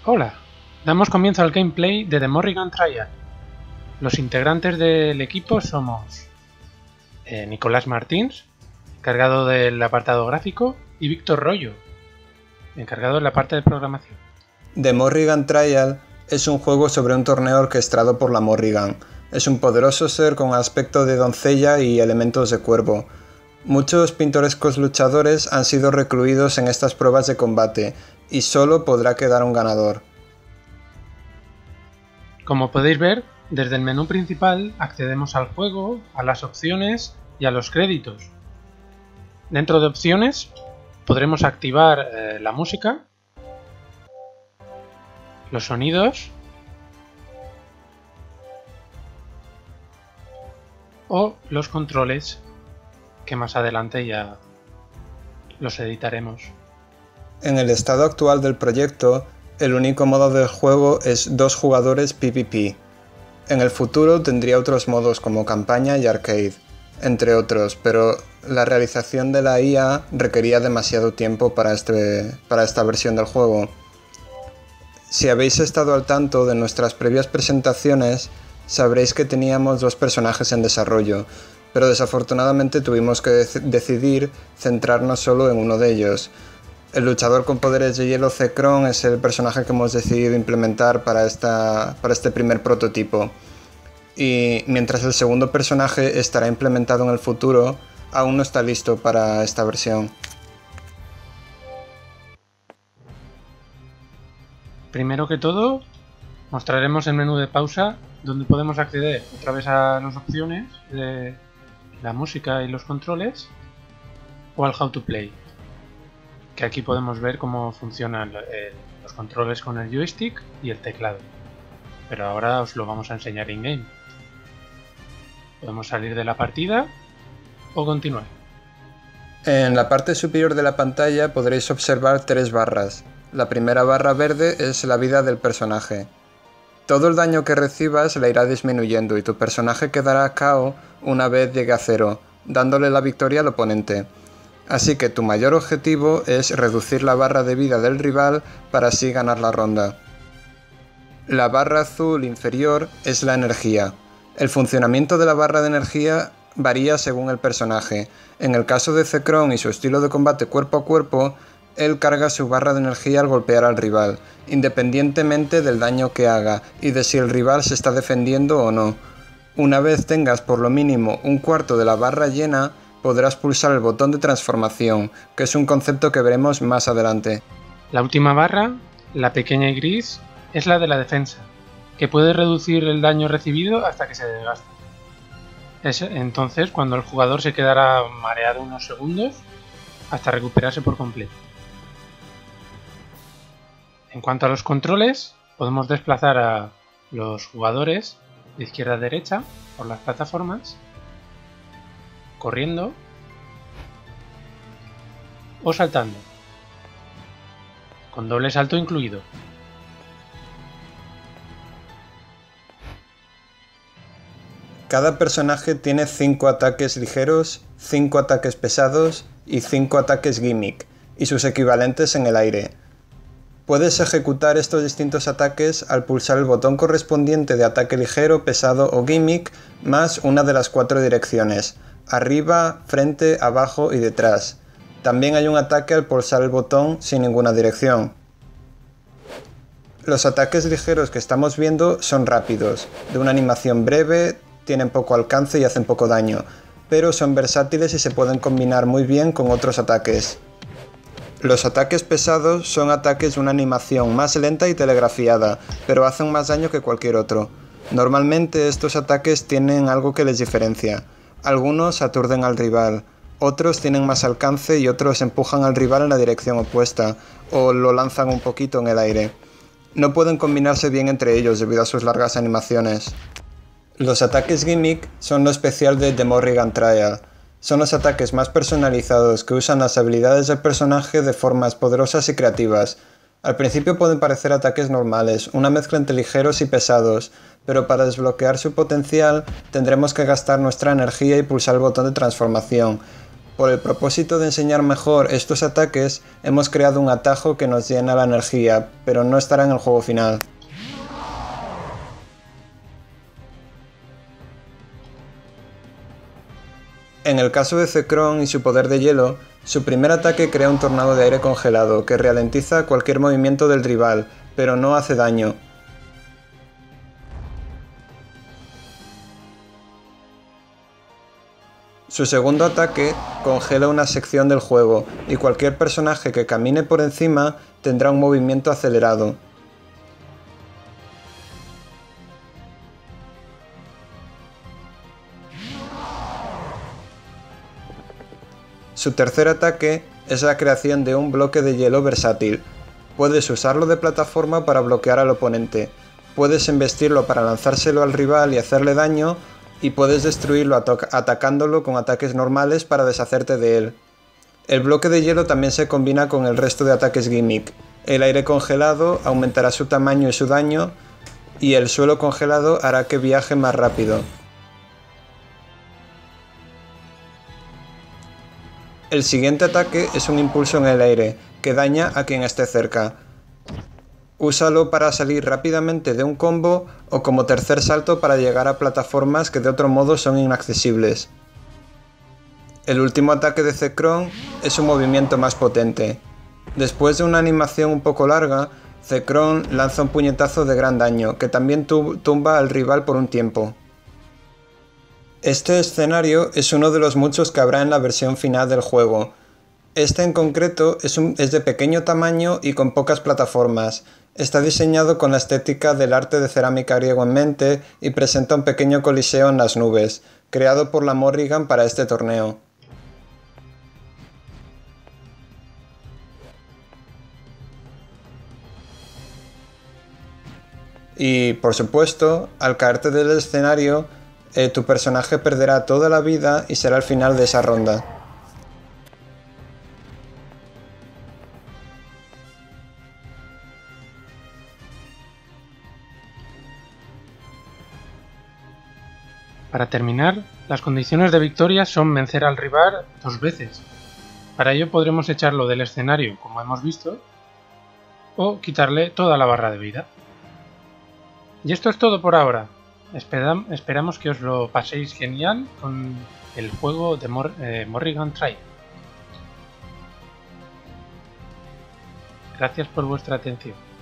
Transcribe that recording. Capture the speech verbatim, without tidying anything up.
Hola, damos comienzo al gameplay de The Morrigan Trial. Los integrantes del equipo somos eh, Nicolás Martins, encargado del apartado gráfico, y Víctor Rollo, encargado de la parte de programación. The Morrigan Trial es un juego sobre un torneo orquestado por la Morrigan. Es un poderoso ser con aspecto de doncella y elementos de cuervo. Muchos pintorescos luchadores han sido recluidos en estas pruebas de combate, y solo podrá quedar un ganador. Como podéis ver, desde el menú principal accedemos al juego, a las opciones y a los créditos. Dentro de opciones podremos activar eh, la música, los sonidos o los controles, que más adelante ya los editaremos. En el estado actual del proyecto, el único modo del juego es dos jugadores PvP. En el futuro tendría otros modos como campaña y arcade, entre otros, pero la realización de la I A requería demasiado tiempo para, este, para esta versión del juego. Si habéis estado al tanto de nuestras previas presentaciones, sabréis que teníamos dos personajes en desarrollo, pero desafortunadamente tuvimos que dec- decidir centrarnos solo en uno de ellos. El luchador con poderes de hielo Zekrom es el personaje que hemos decidido implementar para, esta, para este primer prototipo. Y mientras el segundo personaje estará implementado en el futuro, aún no está listo para esta versión. Primero que todo, mostraremos el menú de pausa, donde podemos acceder otra vez a las opciones de la música y los controles, o al How to Play, que aquí podemos ver cómo funcionan los controles con el joystick y el teclado, pero ahora os lo vamos a enseñar in-game. Podemos salir de la partida o continuar. En la parte superior de la pantalla podréis observar tres barras. La primera barra verde es la vida del personaje. Todo el daño que recibas le irá disminuyendo y tu personaje quedará K O una vez llegue a cero, dándole la victoria al oponente. Así que tu mayor objetivo es reducir la barra de vida del rival para así ganar la ronda. La barra azul inferior es la energía. El funcionamiento de la barra de energía varía según el personaje. En el caso de Zekrom y su estilo de combate cuerpo a cuerpo, él carga su barra de energía al golpear al rival, independientemente del daño que haga y de si el rival se está defendiendo o no. Una vez tengas por lo mínimo un cuarto de la barra llena, podrás pulsar el botón de transformación, que es un concepto que veremos más adelante. La última barra, la pequeña y gris, es la de la defensa, que puede reducir el daño recibido hasta que se desgaste. Es entonces cuando el jugador se quedará mareado unos segundos hasta recuperarse por completo. En cuanto a los controles, podemos desplazar a los jugadores de izquierda a derecha por las plataformas, corriendo o saltando, con doble salto incluido. Cada personaje tiene cinco ataques ligeros, cinco ataques pesados y cinco ataques gimmick, y sus equivalentes en el aire. Puedes ejecutar estos distintos ataques al pulsar el botón correspondiente de ataque ligero, pesado o gimmick, más una de las cuatro direcciones: arriba, frente, abajo y detrás. También hay un ataque al pulsar el botón sin ninguna dirección. Los ataques ligeros que estamos viendo son rápidos, de una animación breve, tienen poco alcance y hacen poco daño, pero son versátiles y se pueden combinar muy bien con otros ataques. Los ataques pesados son ataques de una animación más lenta y telegrafiada, pero hacen más daño que cualquier otro. Normalmente estos ataques tienen algo que les diferencia. Algunos aturden al rival, otros tienen más alcance y otros empujan al rival en la dirección opuesta, o lo lanzan un poquito en el aire. No pueden combinarse bien entre ellos debido a sus largas animaciones. Los ataques gimmick son lo especial de The Morrigan Trial. Son los ataques más personalizados que usan las habilidades del personaje de formas poderosas y creativas. Al principio pueden parecer ataques normales, una mezcla entre ligeros y pesados, pero para desbloquear su potencial tendremos que gastar nuestra energía y pulsar el botón de transformación. Por el propósito de enseñar mejor estos ataques, hemos creado un atajo que nos llena la energía, pero no estará en el juego final. En el caso de Zekrom y su poder de hielo, su primer ataque crea un tornado de aire congelado que ralentiza cualquier movimiento del rival, pero no hace daño. Su segundo ataque congela una sección del juego, y cualquier personaje que camine por encima tendrá un movimiento acelerado. Su tercer ataque es la creación de un bloque de hielo versátil. Puedes usarlo de plataforma para bloquear al oponente, puedes embestirlo para lanzárselo al rival y hacerle daño, y puedes destruirlo atacándolo con ataques normales para deshacerte de él. El bloque de hielo también se combina con el resto de ataques gimmick. El aire congelado aumentará su tamaño y su daño, y el suelo congelado hará que viaje más rápido. El siguiente ataque es un impulso en el aire, que daña a quien esté cerca. Úsalo para salir rápidamente de un combo o como tercer salto para llegar a plataformas que de otro modo son inaccesibles. El último ataque de Zekrom es un movimiento más potente. Después de una animación un poco larga, Zekrom lanza un puñetazo de gran daño, que también tumba al rival por un tiempo. Este escenario es uno de los muchos que habrá en la versión final del juego. Este en concreto es, un, es de pequeño tamaño y con pocas plataformas. Está diseñado con la estética del arte de cerámica griego en mente y presenta un pequeño coliseo en las nubes, creado por la Morrigan para este torneo. Y, por supuesto, al caerte del escenario, eh, tu personaje perderá toda la vida y será el final de esa ronda. Para terminar, las condiciones de victoria son vencer al rival dos veces. Para ello podremos echarlo del escenario, como hemos visto, o quitarle toda la barra de vida. Y esto es todo por ahora. Esperam- esperamos que os lo paséis genial con el juego de Mor- eh, Morrigan Trial. Gracias por vuestra atención.